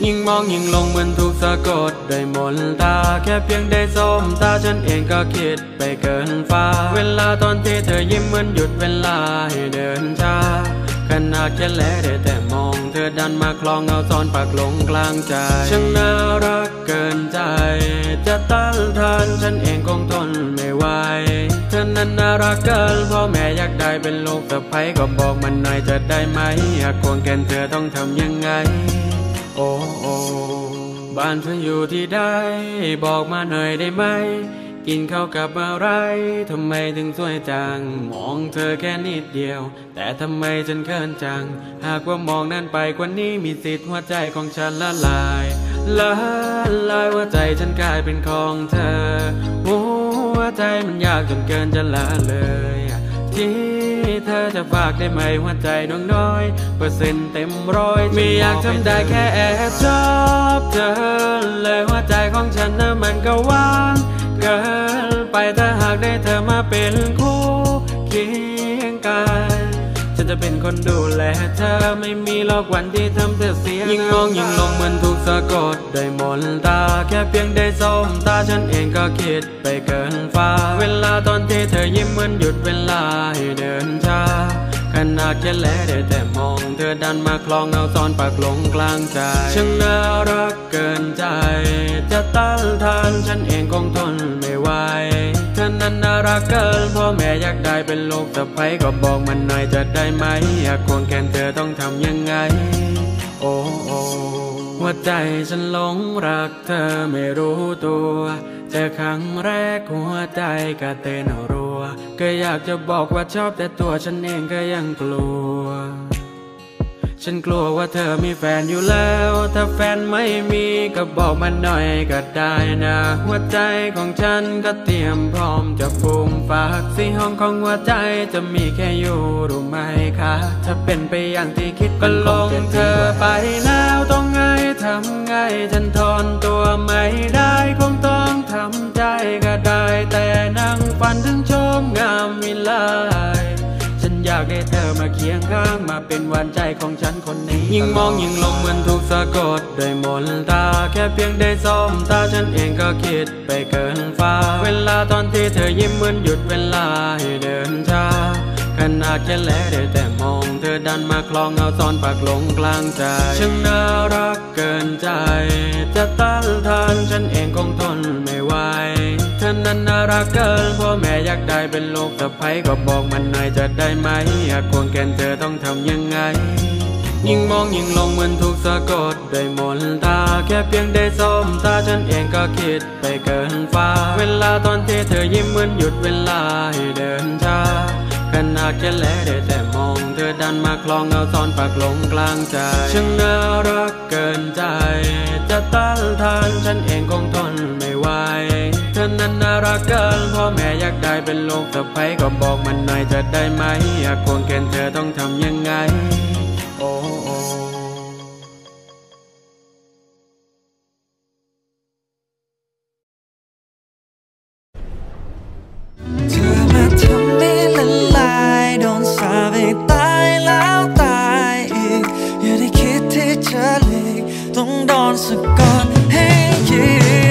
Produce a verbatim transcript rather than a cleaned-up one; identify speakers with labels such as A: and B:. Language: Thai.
A: ยิ่งมองยิ่งลงเหมือนถูกสะกดด้วยมนตาแค่เพียงได้สบตาฉันเองก็คิดไปเกินฟ้าเวลาตอนที่เธอยิ้มเหมือนหยุดเวลาให้เดินช้าขนาดแค่แลได้แต่มองเธอดันมาคลองเอาซ้อนปากลงกลางใจช่างน่ารักเกินใจจะต้านทานฉันเองคงทนไม่ไหวเธอนั้นน่ารักเกินพ่อแม่อยากได้เป็นลูกสะใภ้ก็บอกมันหน่อยจะได้ไหมอยากควงแขนเธอต้องทำยังไงโอ้โอ้บ้านเธออยู่ที่ใดบอกมาหน่อยได้ไหมกินข้าวกับอะไรทำไมถึงสวยจังมองเธอแค่นิดเดียวแต่ทำไมฉันเขินจังหากว่ามองนั้นไปกว่านี้มีสิทธิ์หัวใจของฉันละลายละลายหัวใจฉันกลายเป็นของเธอหัวใจมันยากจนเกินจะละเลยที่เธอจะฝากได้ไหมหัวใจน้องน้อยเปอร์เซ็นต์เต็มร้อยไม่อยากทำได้แค่แอบชอบเธอเลยหัวใจของฉันน่ะมันก็ว่างเกินไปถ้าหากได้เธอมาเป็นคู่เคียงกันฉันจะเป็นคนดูแลเธอไม่มีหรอกวันที่ทำเธอเสียยิ่งมองยิ่งลงเหมือนถูกสะกดด้วยมนตาแค่เพียงได้สบตาฉันเองก็คิดไปเกินฟ้าเวลาตอนที่เธอยิ้มเหมือนหยุดเวลาให้เดินช้าขนาดแค่แลได้แต่มองเธอดันมาคลองเอาซ้อนปากลงกลางใจช่างน่ารักเกินใจจะต้านทานฉันเองคงทนไม่ไหวเธอนั้นน่ารักเกินพ่อแม่อยากได้เป็นลูกสะใภ้ก็บอกมันหน่อยจะได้ไหมอยากควงแขนเธอต้องทำยังไงโอ้โอ้หัวใจฉันหลงรักเธอไม่รู้ตัวเจอครั้งแรกหัวใจก็เต้นรัวก็อยากจะบอกว่าชอบแต่ตัวฉันเองก็ยังกลัวฉันกลัวว่าเธอมีแฟนอยู่แล้วถ้าแฟนไม่มีก็บอกมันหน่อยก็ได้นะหัวใจของฉันก็เตรียมพร้อมจะฟูมฝากสี่ห้องของหัวใจจะมีแค่อยู่รู้ไหมคะถ้าเป็นไปอย่างที่คิดก็ลงเธอไปแล้วต้องไงทำไงฉันทนตัวไม่ได้คงต้องทำใจก็ได้แต่นั่งฝันถึงชมงามวิไลอยากให้เธอมาเคียงข้างมาเป็นหวานใจของฉันคนนี้ยิ่งมองยิ่งลงเหมือนถูกสะกดด้วยมนตาแค่เพียงได้สบตาฉันเองก็คิดไปเกินฟ้าเวลาตอนที่เธอยิ้มเหมือนหยุดเวลาให้เดินช้าขนาดแค่แลได้แต่มองเธอดันมาคลองเอาซ้อนปากลงกลางใจช่างน่ารักเกินใจจะต้านทานฉันเองคงทนไม่ไหวเธอนั้นน่ารักเกินพ่อแม่อยากได้เป็นลูกสะใภ้ก็บอกมันหน่อยจะได้ไหมอยากควงแขนเธอต้องทำยังไงยิ่งมองยิ่งลงเหมือนถูกสะกดด้วยมนตาแค่เพียงได้สบตาฉันเองก็คิดไปเกินฟ้าเวลาตอนที่เธอยิ้มเหมือนหยุดเวลาให้เดินช้าขนาดแค่แลได้แต่มองเธอดันมาคลองเอาซ้อนปากลงกลางใจช่างน่ารักเกินใจจะต้านทานฉันเองคงทนไม่ไหวเธอนั้นน่ารักเกินพ่อแม่อยากได้เป็นลูกสะใภ้ก็บอกมันหน่อยจะได้ไหมอยากควงแขนเธอต้องทำยังไงโอ้โอ้
B: ทำให้ละลายโดนสาปให้ตายแล้วตายอีกอย่าได้คิดที่จะหลีกต้องโดนสะกดให้ยิง